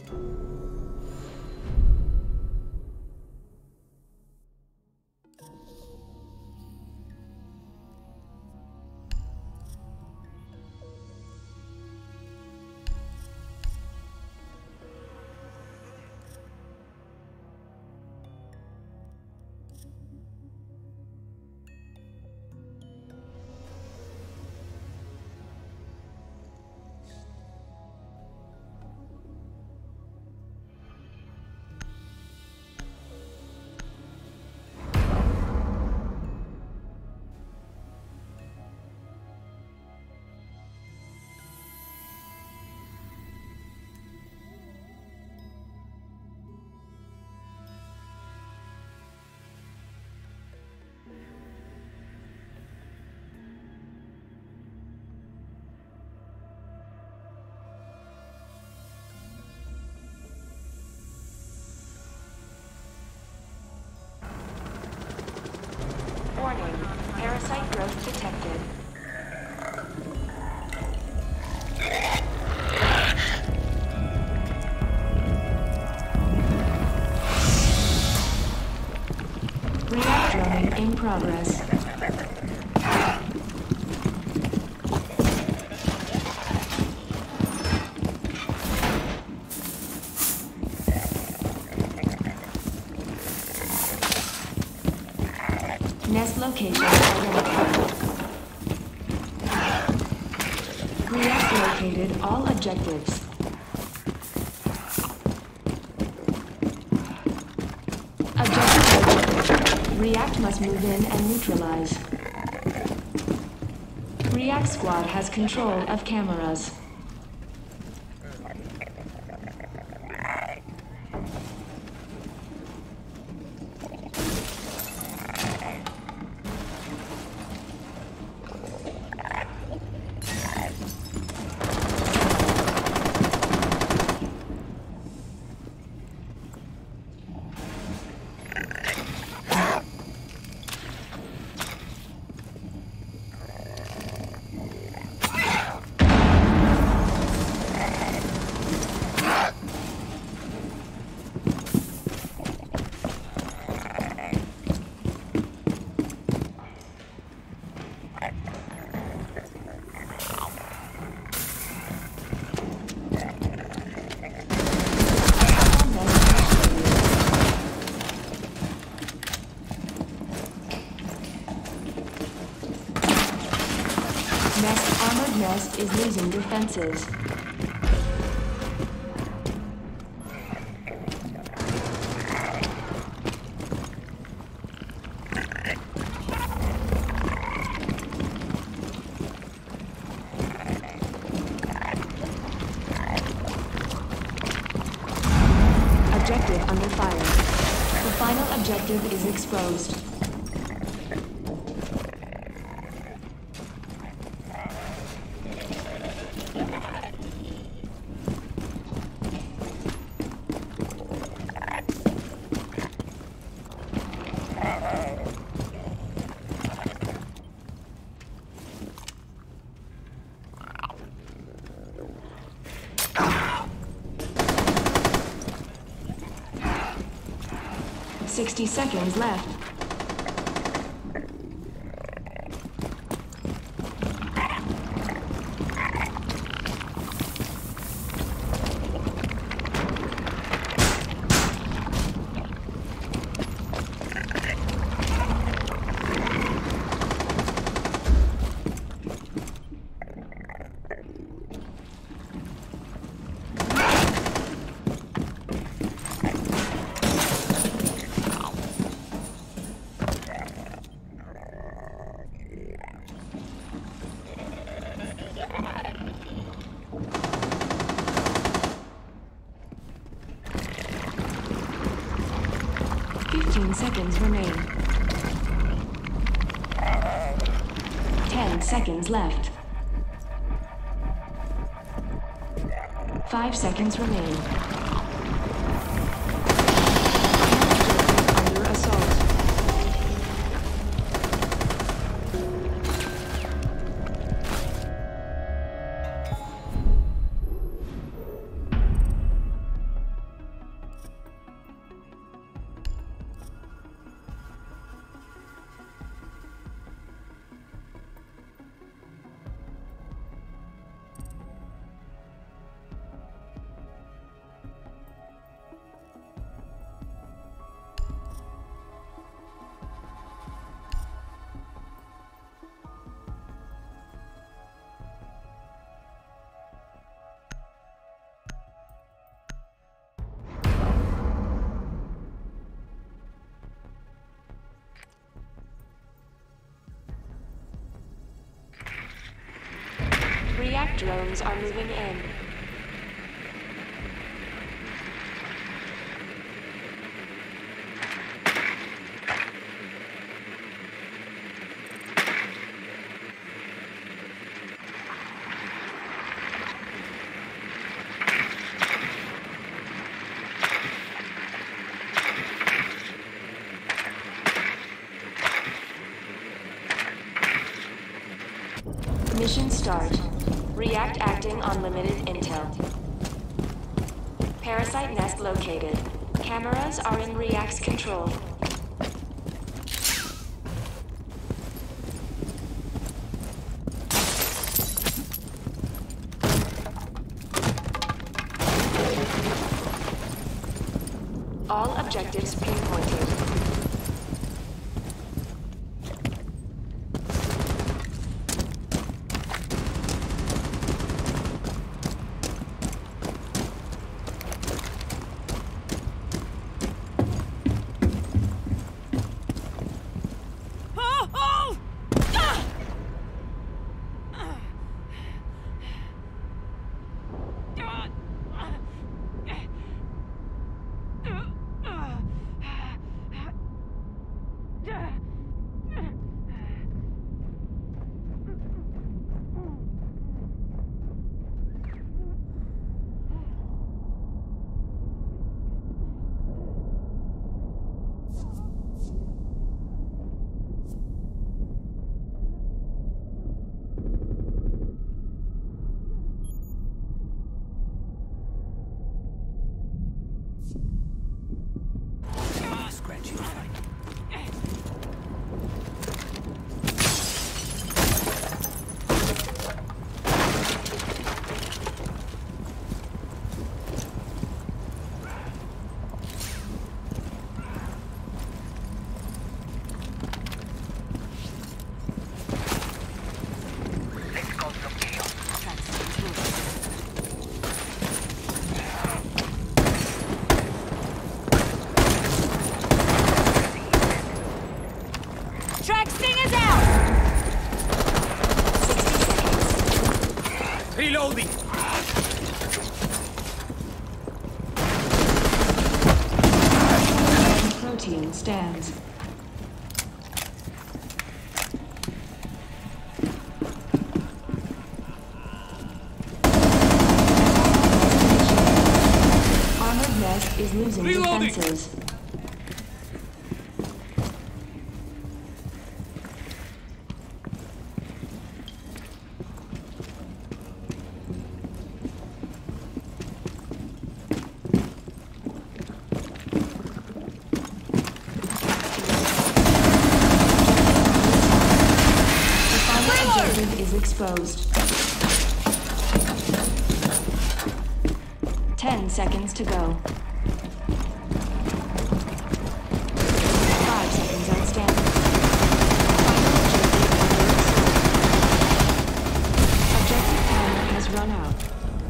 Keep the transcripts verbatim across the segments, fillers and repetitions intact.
Warning, parasite growth detected. React droning in progress. Nest location identified. React located all objectives. Objective located. React must move in and neutralize. React squad has control of cameras. Nest is losing defenses. Objective under fire. The final objective is exposed. Sixty seconds left. Fifteen seconds remain. Ten seconds left. Five seconds remain. Under assault. drones are moving in. Mission start. React acting on limited intel. Parasite nest located. Cameras are in React's control. All objectives pinpointed. Reloading! Protein stands. Armored nest is losing Reloading. defenses. Is exposed. Ten seconds to go. Five seconds outstanding. Final objective under Objective timer has run out.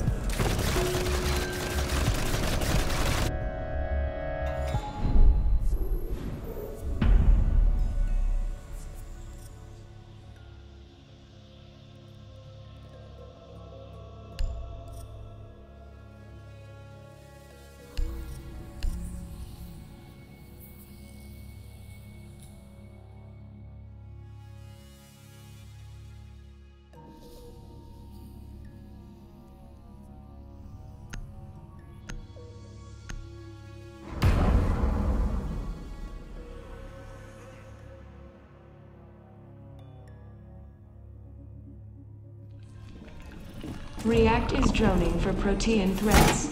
React is droning for Protean threats.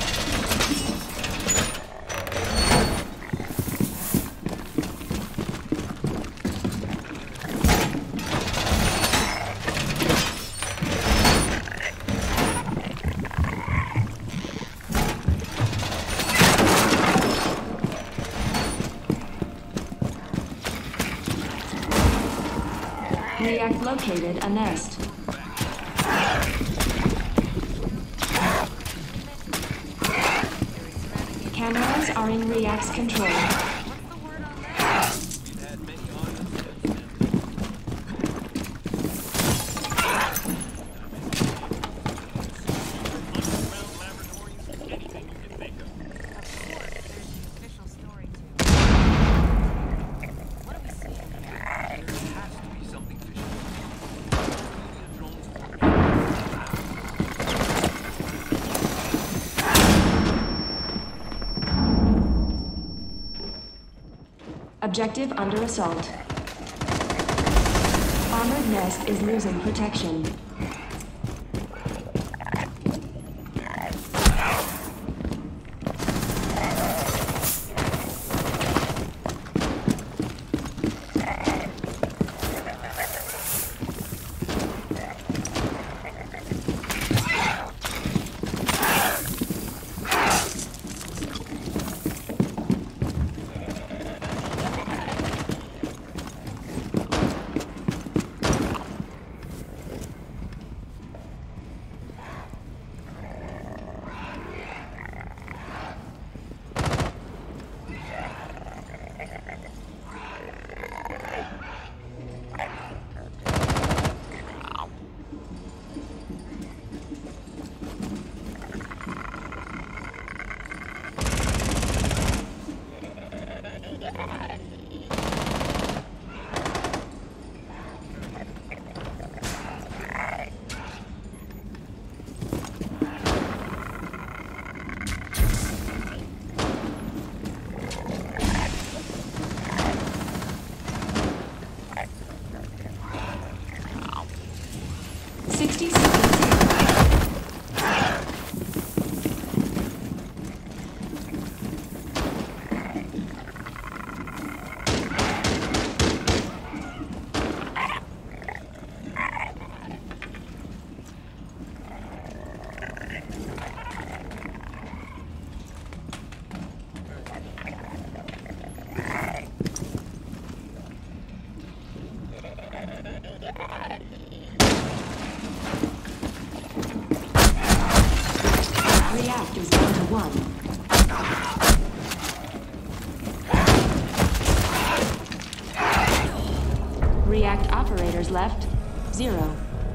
React located a nest. Cameras are in React's control. Objective under assault. Armored nest is losing protection. sixty seconds. React is down to one. React operators left, zero.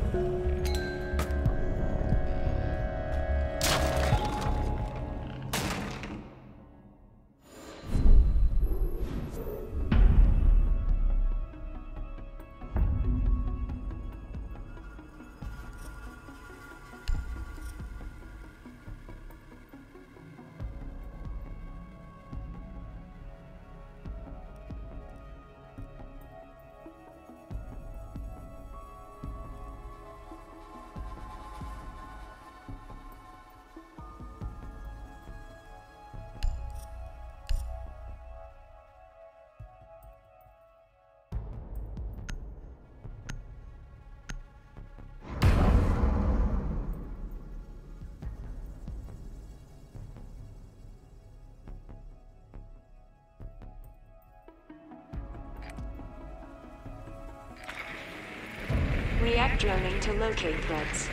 React droning to locate threats.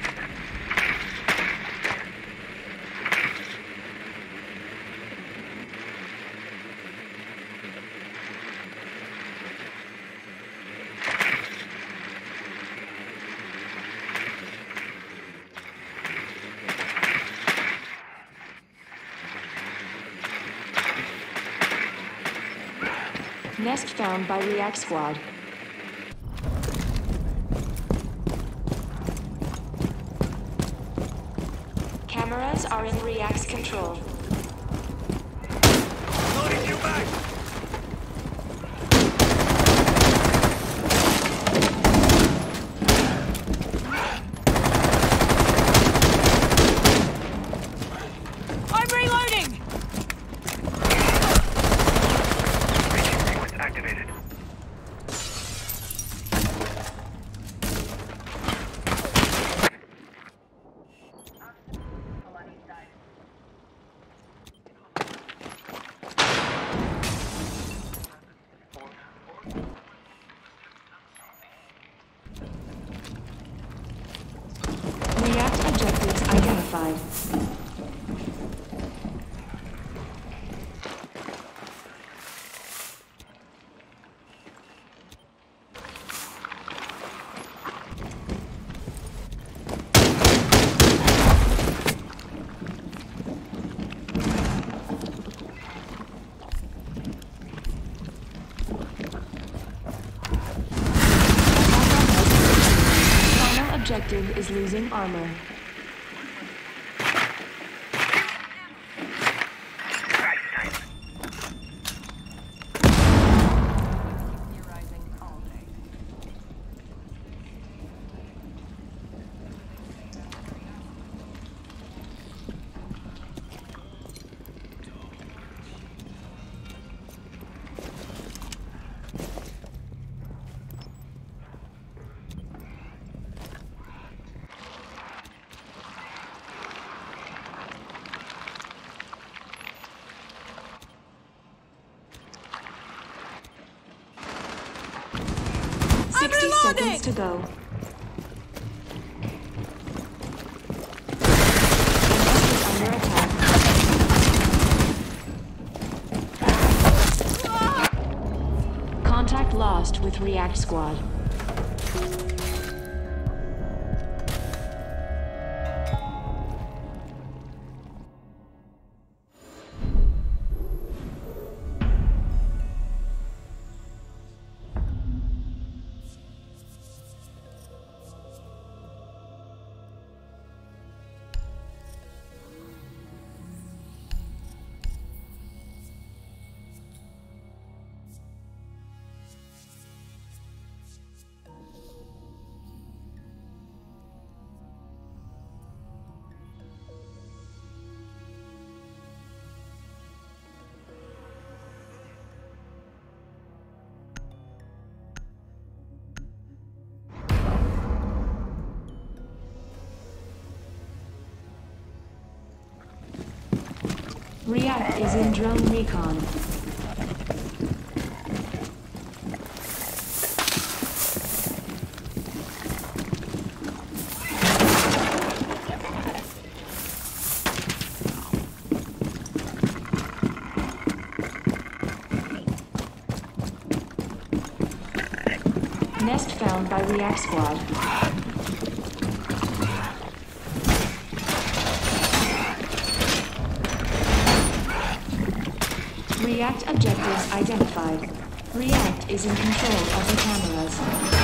Nest found by React Squad. Cameras are in React's control. Loading you back! I'm reloading! Force activated. React objectives identified. Final objective is losing armor. seconds to go. Nest is under attack. Contact lost with React Squad. React is in drone recon. Nest found by React Squad. React objectives identified. React is in control of the cameras.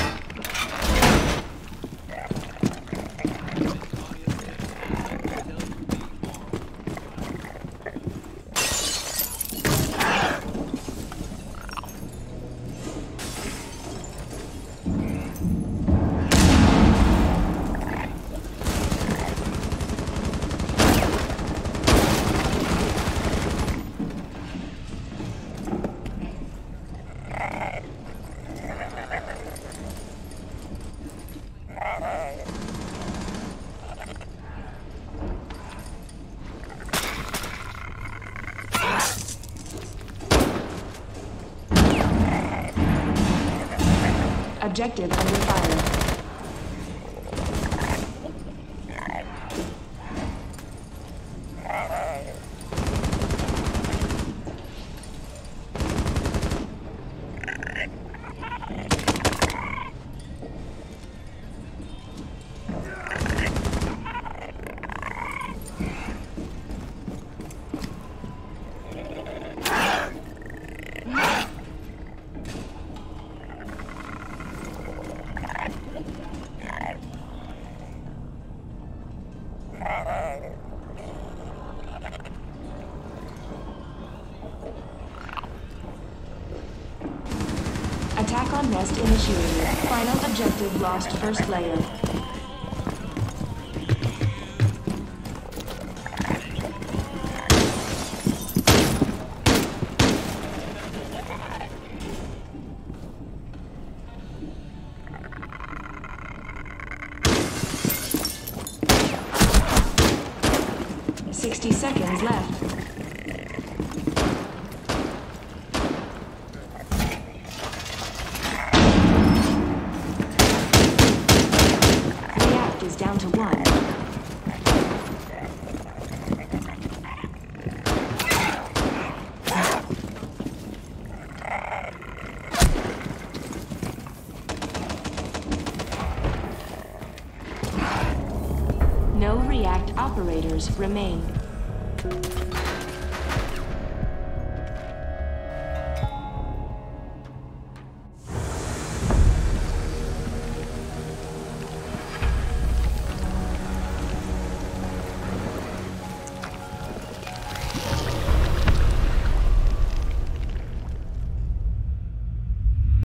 Objective under fire. Attack on Nest initiated. Final objective lost first layer. Sixty seconds left. Is down to one. No React operators remain.